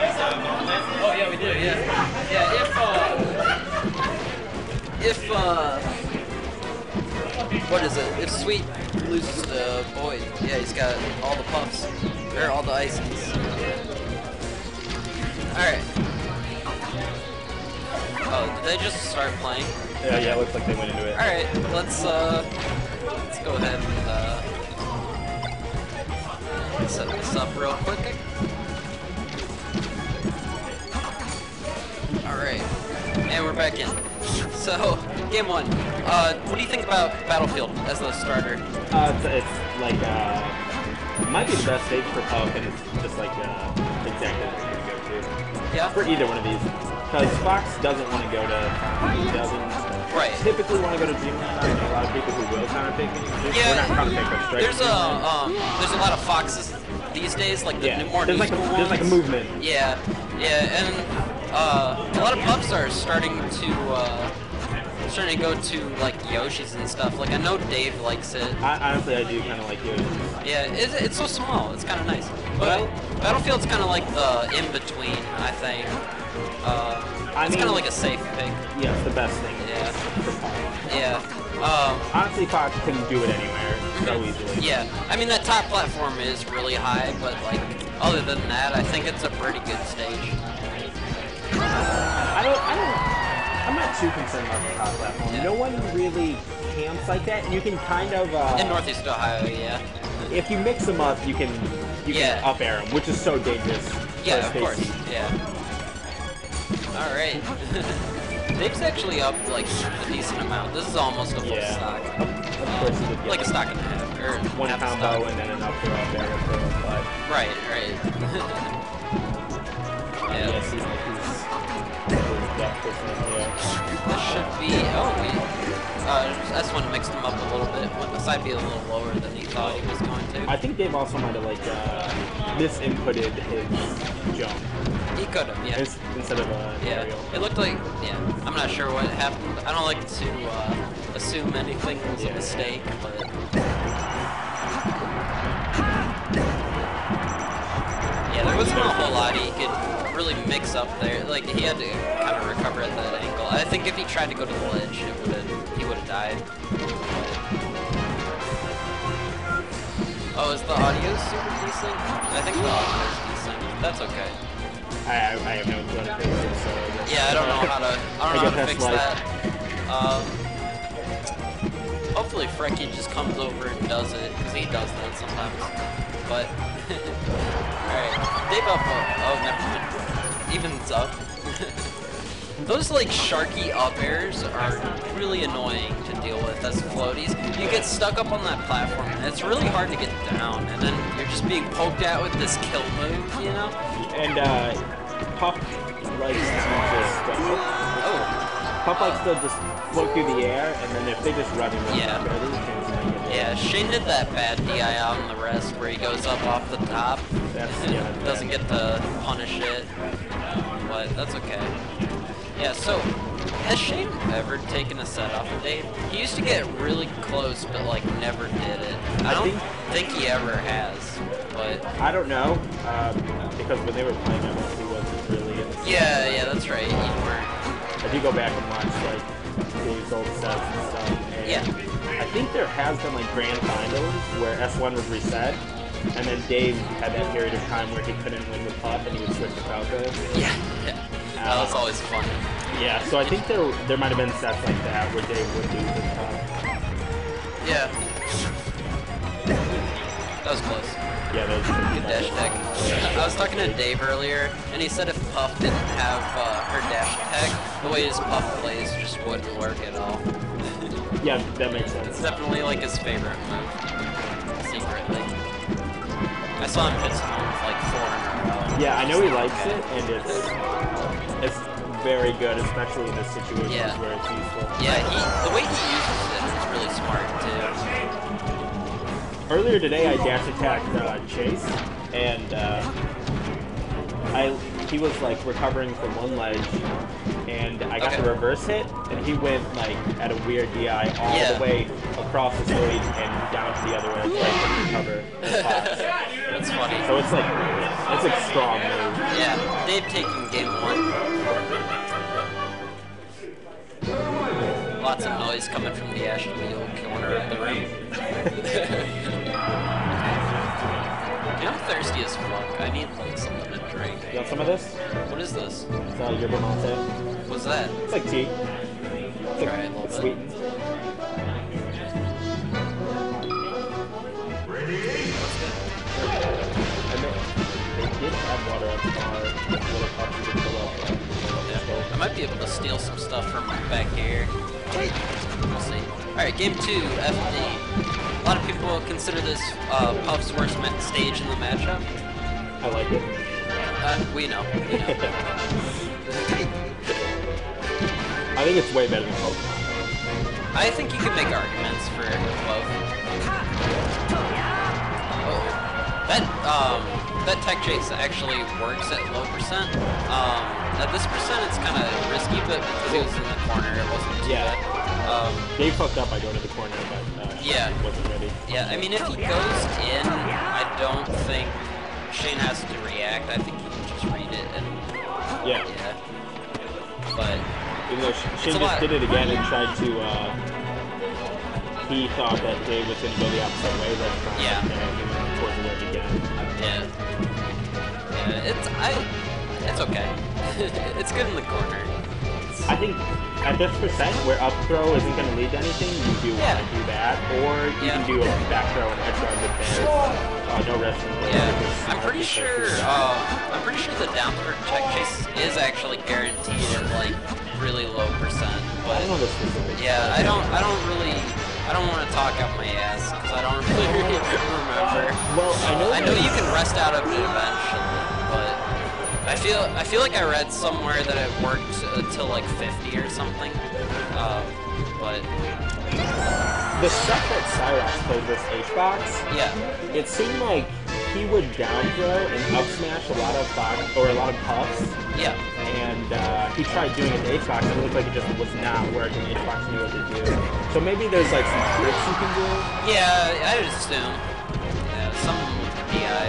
Oh yeah, we do. Yeah. Yeah. What is it? If Sweet loses to Void, yeah, he's got all the puffs or all the ices. All right. Oh, did they just start playing? Yeah, it looks like they went into it. All right, let's go ahead and set this up real quick. All right, and we're back in. So, game one. What do you think about Battlefield as the starter? It's like it might be the best stage for Puff, and it's just like exactly what you're gonna go to. Yeah. For either one of these, because Fox doesn't want to go to, he doesn't typically want to go to Dreamland. I know a lot of people who will counterpick me. Yeah. We're not counterpick, but straight. There's a lot of Foxes these days, like the more there's like a movement. Yeah, yeah, and a lot of Puffs are starting to go to like Yoshi's and stuff. Like I know Dave likes it. Honestly, I do kind of like Yoshi. Yeah, it's so small. It's kind of nice. But Battlefield's kind of like the in between, I think. It's kind of like a safe pick. Yeah, it's the best thing. Yeah. For Fox. Yeah. Honestly, Fox can do it anywhere so easily. Yeah. I mean, that top platform is really high, but like other than that, I think it's a pretty good stage. I'm not too concerned about the top platform. Yeah. No one really camps like that, and you can kind of in Northeast Ohio, yeah. If you mix them up, you can up air them, which is so dangerous. Yeah, of course. Yeah. All right. Dave's actually up like a decent amount. This is almost a full stock. Of course, you would get like a stock and a half, or one half combo and then an up air for but right. Yeah. Yeah, see, This should be. Oh, S1 mixed him up a little bit. With the side be a little lower than he thought he was going to. I think Dave also might have like misinputted his jump. He could have, yeah. Instead of aerial. It looked like, yeah. I'm not sure what happened. I don't like to assume anything was a mistake, but. Yeah, there wasn't a whole lot he could really mix up there. Like he had to kind of recover at that angle. I think if he tried to go to the ledge, he would have died. Oh, is the audio super decent? I think the audio is decent. That's okay. I have no clue how to fix it, so yeah, I don't know how to fix that. Hopefully Frecky just comes over and does it, because he does that sometimes. But alright. Dave up. Oh, never mind. Evens up. Those like sharky up airs are really annoying to deal with as floaties. You get stuck up on that platform and it's really hard to get down, and then you're just being poked at with this kill move, you know? And Puff likes to just Puff likes to just float through the air, and then if they just run him, yeah, Shane did that bad DI out on the rest where he goes up off the top. Doesn't get to punish it, but that's okay. Yeah, so has Shane ever taken a set off of Dave? He used to get really close, but like never did it. I don't think he ever has, but I don't know because when they were playing, he wasn't really in the set. Yeah, that's right. You weren't. If you go back and watch like Dave's old sets and stuff, and I think there has been like grand finals where S1 was reset, and then Dave had that period of time where he couldn't win with Puff and he would switch to Falco. Yeah. That was always fun. Yeah, so I think there might have been sets like that where Dave would lose with Puff. Yeah. That was close. Yeah, that was good dash tech. I was talking to Dave earlier, and he said if Puff didn't have her dash tech, the way his Puff plays just wouldn't work at all. Yeah, that makes sense. It's definitely like his favorite move. Secretly. I saw him hit some like 4 in a row. Yeah, I know he likes it, and it's very good, especially in this situation where it's useful. Yeah, the way he uses it is really smart too. Earlier today, I dash attacked Chase, and he was like recovering from one ledge, and I got the reverse hit, and he went like at a weird DI all the way across the stage and down to the other edge, right to recover. That's funny. So it's like a strong move. Yeah, Dave taking game 1. Lots of noise coming from the Ashton Wheel corner of the room. Dude, I'm thirsty as fuck. I need like something to drink. You want some of this? What is this? It's yerba mate. What's that? It's like tea. Try it a little bit. Sweetened. They did have water at the bar. Little cups you could fill up. Yeah. I might be able to steal some stuff from back here. We'll see. Alright, game 2, FD. A lot of people consider this Puff's worst stage in the matchup. I like it. We know. I think it's way better than Pokemon. I think you could make arguments for both. Oh, that tech chase actually works at low percent. At this percent, it's kind of risky, but because it was in the corner, it wasn't too bad. Dave fucked up by going to the corner, but yeah, wasn't ready. Yeah, I mean, if he goes in, I don't think Shane has to react. I think he can just read it and yeah. But even though Shane just did it again and tried to, he thought that Dave was going to go the opposite way. And he went towards the ledge again. It's okay. It's good in the corner. I think at this percent, where up throw isn't going to lead to anything, you do want to do that, or you can do a back throw and edge guard with there. No rest. I'm pretty sure the down throw tech chase is actually guaranteed at like really low percent. But I don't know the specifics. Yeah, I don't want to talk out my ass because I don't really remember. Well, I know you can rest out of it eventually, but I feel like I read somewhere that it worked until like 50 or something. But the stuff that Cyrax played this H-Box, it seemed like he would down throw and up smash a lot of puffs. Yeah. And he tried doing it to H-Box and it looked like it just was not working. H-Box knew what to do. So maybe there's like some tricks you can do. Yeah, I would assume. Yeah, something with the DI.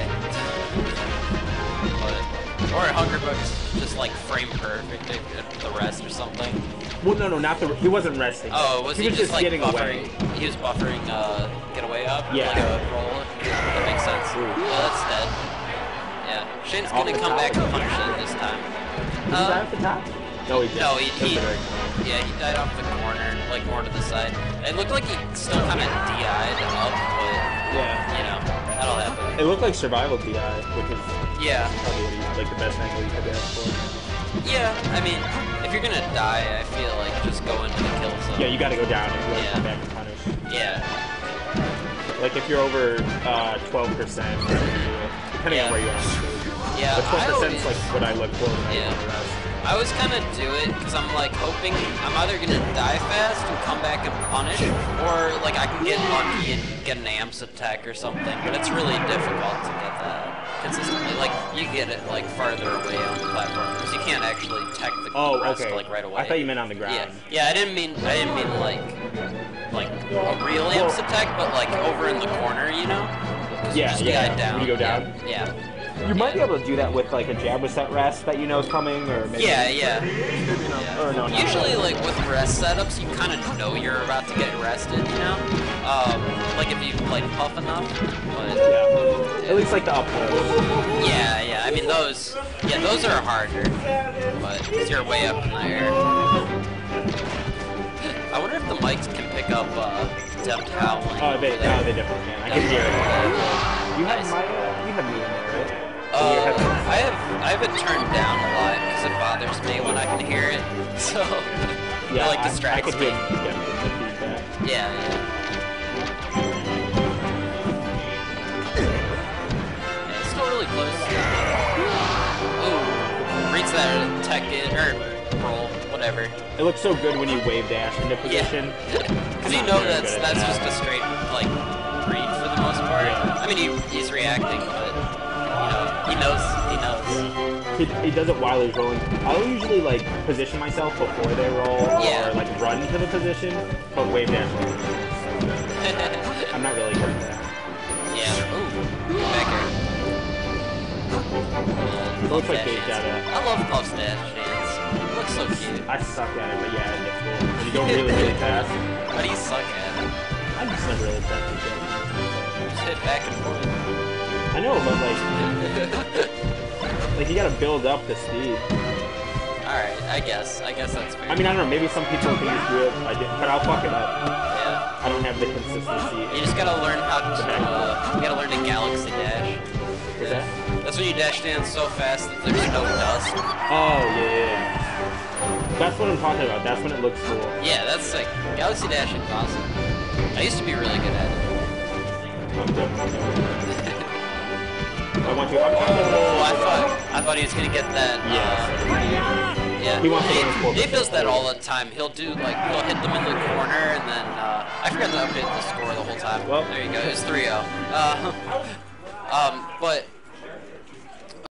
Or Hungerbuck's just like frame perfect at the rest or something. Well, no, not he wasn't resting. Oh, he was just like getting buffering? Away. He was buffering get away up? Yeah. Like a roll? That makes sense. Oh, that's dead. Yeah. Shane's gonna come back and punish it this time. Did he die off the top? No, he didn't. No, he died off the corner, like more to the side. It looked like he still kind of DI'd up, but you know, that'll happen. It looked like survival DI, which is probably like the best angle you could ask for. Yeah, I mean, if you're gonna die, I feel like just go into the kill zone. Yeah, you gotta go down and come back and punish. Yeah. Like if you're over 12%, depending on where you are. Yeah, but 12% is like what I look for when I do the rest. I always kind of do it because I'm like hoping I'm either gonna die fast and come back and punish, or like I can get lucky and get an AMPS attack or something. But it's really difficult to get that consistently. Like you get it like farther away on the platform because you can't actually tech the rest like right away. I thought you meant on the ground. Yeah, I didn't mean like a real AMPS attack, but like over in the corner, you know? Yeah. Down. When you go down. Yeah. You might be able to do that with like a jab with set rest that you know is coming, or maybe. Or no. Usually, like with rest setups, you kind of know you're about to get rested, you know. Like if you like puff enough. But, at least like the up throws. Yeah. I mean those are harder, but because you're way up in the air. I wonder if the mics can pick up Deft howling. Oh, they definitely can. I can hear it. You have me in there, right? I have it turned down a lot because it bothers me when I can hear it. So it like distracts me. Yeah. It's still really close. Ooh, reads that tech roll, whatever. It looks so good when you wave dash into position. Because you know that's just a straight like read for the most part. I mean he's reacting, but he knows. He does it while he's rolling. I'll usually like position myself before they roll, or like run to the position, but wave dash. I'm not really good at that. Yeah. Ooh, back here. It looks like Dave got it. I love Puff's dash dance. It looks so cute. I suck at it, but yeah, it's cool. And you go really, really fast. How do you suck at it? I just never really practiced it. Just hit back and forth. I know, but like you gotta build up the speed. Alright, I guess that's fair. I mean, I don't know, maybe some people can just do it, but I'll fuck it up. Yeah. I don't have the consistency. You just gotta learn how to, you gotta learn to galaxy dash. What's that? That's when you dash dance so fast that there's no dust. Oh, yeah. That's what I'm talking about. That's when it looks cool. Yeah, that's sick. Galaxy dashing is awesome. I used to be really good at it. I want to. I thought he was gonna get that. Yeah. He wants to Dave does that all the time. He'll do like he'll hit them in the corner and then I forgot to update the score the whole time. Well, there you go. It's 3-0. But